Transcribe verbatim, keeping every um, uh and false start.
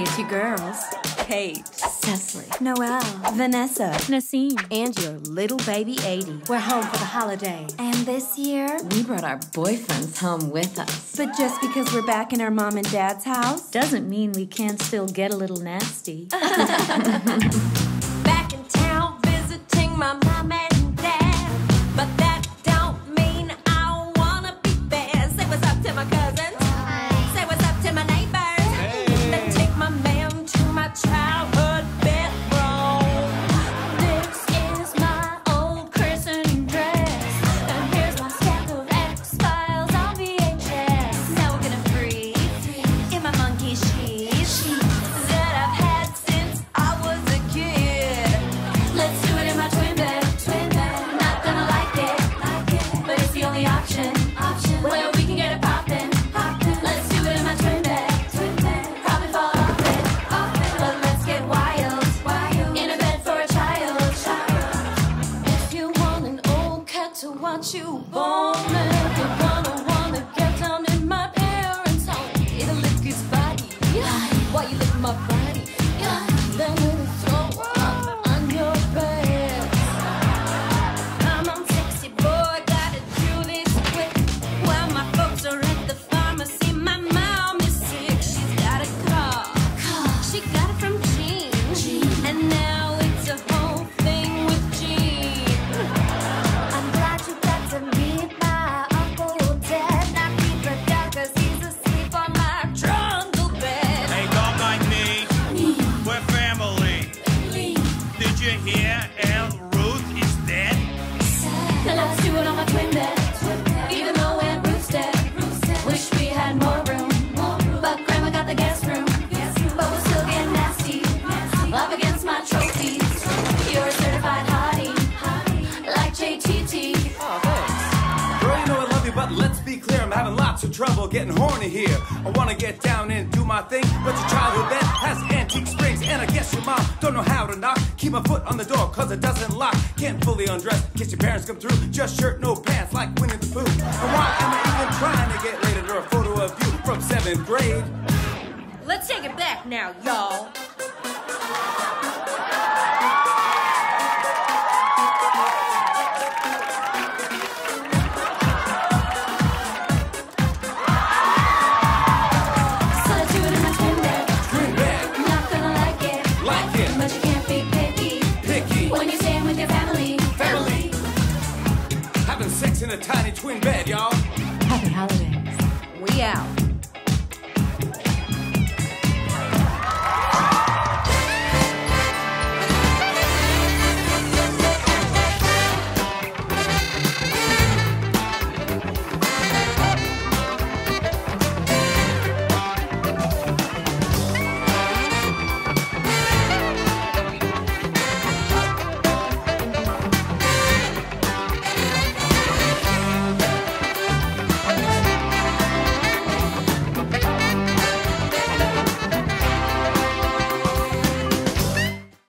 It's your girls. Kate, Cecily, Noelle, Vanessa, Nassim, and your little baby eighty. We're home for the holiday. And this year, we brought our boyfriends home with us. But just because we're back in our mom and dad's house doesn't mean we can't still get a little nasty. Back in town visiting my mom and dad, but that don't mean I wanna be bad. Say what's up to my cousins. Say what's up to my neighbors. Hey. Then take my man to my childhood bedroom. This is my old christening dress, and here's my stack of X-Files on V H S. Now we're gonna breathe in my monkey sheets that I've had since I was a kid. Let's do it in my twin bed. Twin bed. Not gonna like it, like it, but it's the only option. Option. Well, we can get it poppin'. Poppin'. Let's do it in my twin bed. Twin bed. Probably fall off it, off it. But let's get wild, wild. In a bed for a child, child. If you want an old cat to watch you born, you're gonna wanna get down in my parents' home. It'll lick his body while you lick my body. Then it'll throw up on your bed. Come on, sexy boy, gotta do this quick. While my folks are at the pharmacy, my mom is sick. She's got a car. She got it from Gene. And now it's a whole thing with Gene. I'm glad you got to meet my Uncle Ted. Not keep her down 'cause he's asleep on my trundle bed. Hey, don't mind me. We're family. Did you hear? El Ruth is dead. Now let's do it on my twin bed. Even though Aunt Ruth's dead. Wish we had more room. But Grandma got the guest room. But we'll still get nasty. Up against my trophies. You're a certified hottie. Like J T T. Girl, you know I love you, but let's be clear, I'm having lots of trouble getting horny here. I wanna get down and do my thing, but your childhood bed has antique springs, and I guess your mom don't know how to knock. Keep my foot on the door, cause it doesn't lock. Can't fully undress, in case your parents come through. Just shirt, no pants, like Winnie the Pooh. And why am I even trying to get laid under a photo of you from seventh grade? Let's take it back now, y'all. So let's do it in my twin bed. Twin bed, Not gonna like it, like it, but you can't be picky picky, when you're staying with your family. family. Having sex in a tiny twin bed, y'all. Happy holidays. we out.